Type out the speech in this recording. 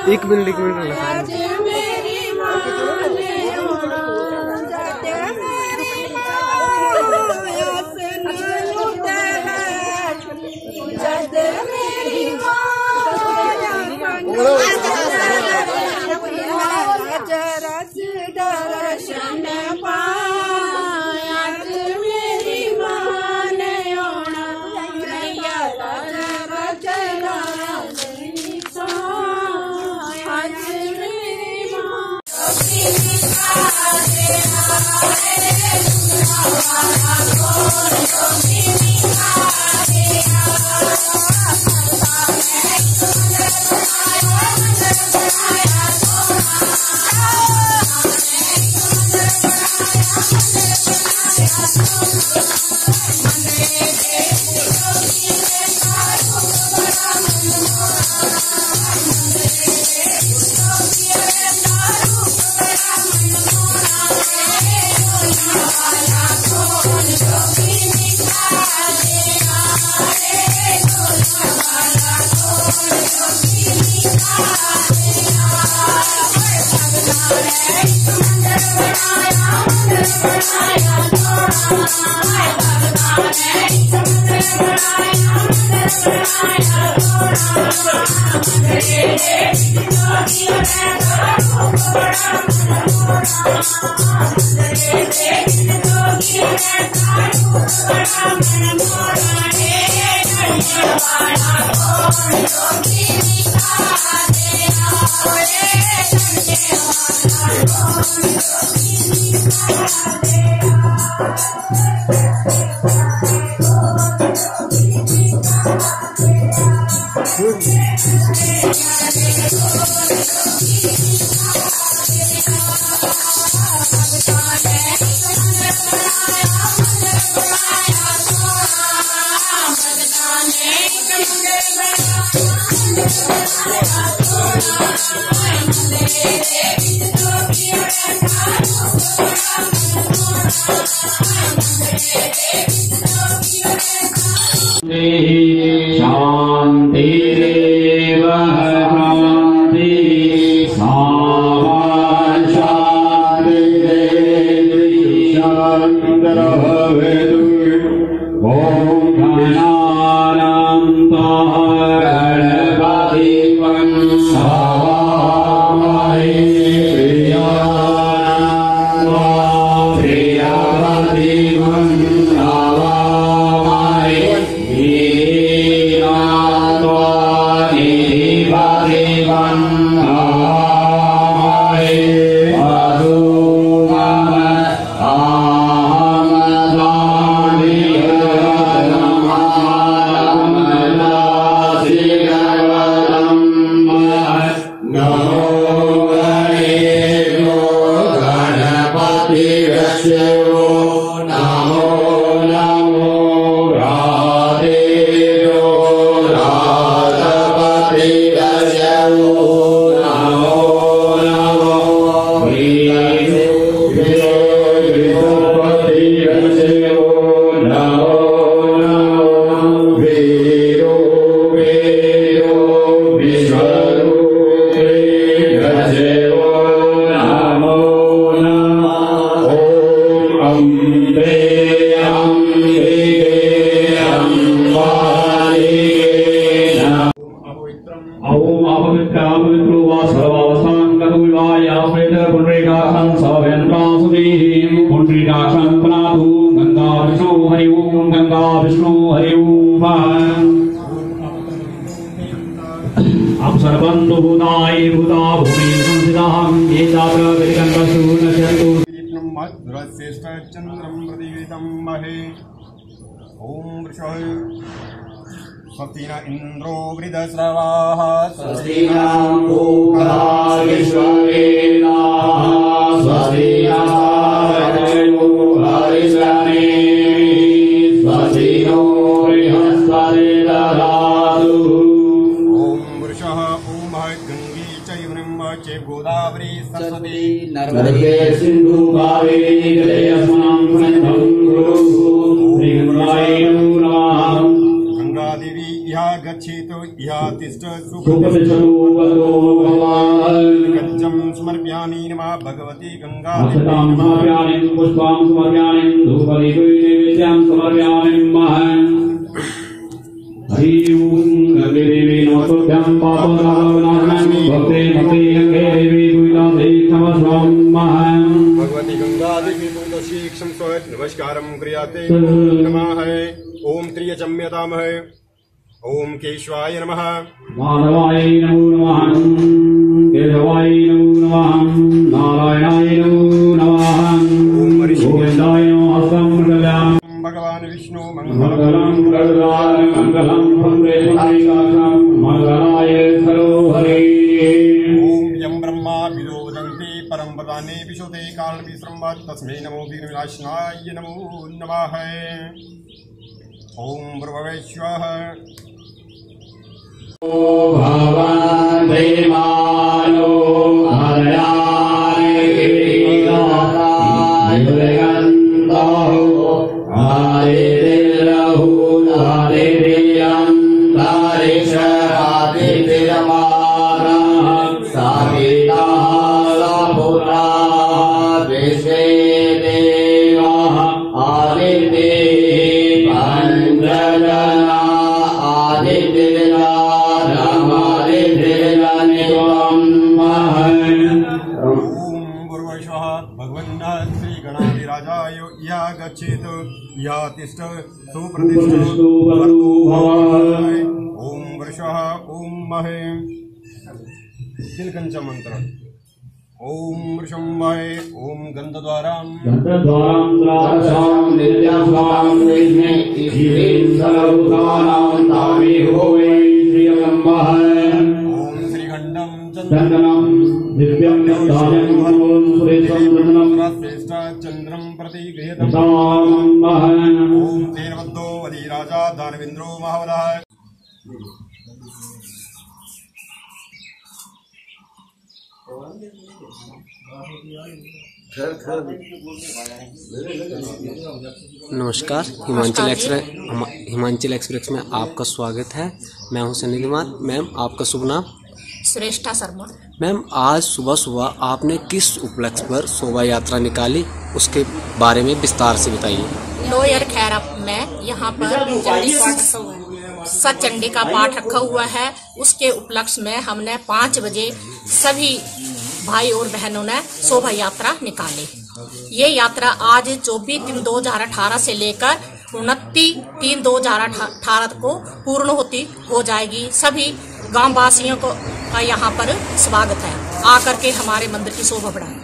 एक मिनट स्वस्तिना इंद्रो वृद्धश्रवाः स्वस्तिना पूषा विश्ववेदाः स्वस्तिना रजो हरिश्रमेः स्वस्तिनो बृहस्पतिर्दधातु। ओम वृषः ओम गंगे चैवनम च गोदावरी सरस्वती नर्मदे सिंधु कावेरी जलेस्मिन् सन्निधिं कुरु। श्रीगंगायै नमः। गंगा देवी इहा गच्छेतो इहा तिष्ठ सुप्रतिष्ठतु भगवतो भगवान् गच्छं समर्पयामि नमः भगवती गंगा अक्षतां समर्पयामि पुष्पां समर्पयामि धूपदीपै नैवेद्यं समर्पयामि नमः हरि ओम गंगे देवी नमस्तुभ्यं पापनाशनं भक्ते भक्ते गंगे देवी गुणाधे नमस्वां भगवती गंगा देवी तुलसीक्षम स्वयं नमस्कारं क्रियाते नमः ओम त्रियचम्यतामहे ओम केशवाय नमः माधवाय नमो नमः केशवाय नमो नमः नारायणाय नमो नमः ओम गोविन्दाय नमः समर्पयामि भगवान विष्णु मंगलम गरुडाय मंगलम वंदे नारायणं मंगलाय खलो हरे ओम यं ब्रह्मा विदो वदन्ति परम पदाने विशुते काल विश्रम्भत् तस्मै नमो विघ्नविनाशनाय नमो नमः ओम भूर्भुवः स्वः भगवान् देवानो हरयाय गिरिगन्धो आदितिरहु आदितियं तारिशरादितिरमारः साधिताः सपुरा विश्वे देवाः आदिते पञ्चजना आदितिरा भगवन् श्री गणाधिराजाय या गच्छेत या तिष्ठ सुप्रतिष्ठ ओम वृषः ओम महे तिलकंच मंत्र ओम वृषं महे ओम गंधद्वारां द्राक्षां नित्यास्वां विष्णे ईश्वरीं सर्वभूतानां तामि होवे श्रीयम्बः ओम श्रीखंडं चन्दनं दिव्यं दानं सुरेशं श्रेष्ठ चंद्रं प्रति गृह्यतं तामः ओम तेन बद्धो अधिराजा दानवेन्द्रो महाबलः नमस्कार, हिमाचल एक्सप्रेस में आपका स्वागत है। मैं हूं सनी कुमार। मैम, आपका शुभ नाम? श्रेष्ठा शर्मा। मैम, आज सुबह सुबह आपने किस उपलक्ष्य पर शोभा यात्रा निकाली, उसके बारे में विस्तार से बताइए। लोयर खैरप में यहाँ पर सचंडी का पाठ रखा हुआ है। उसके उपलक्ष्य में हमने 5 बजे सभी भाई और बहनों ने शोभा यात्रा निकाली। ये यात्रा आज 24/3/2018 से लेकर 29/3/2018 को पूर्ण हो जाएगी। सभी गांव वासियों का यहाँ पर स्वागत है। आकर के हमारे मंदिर की शोभा बढ़ाएं।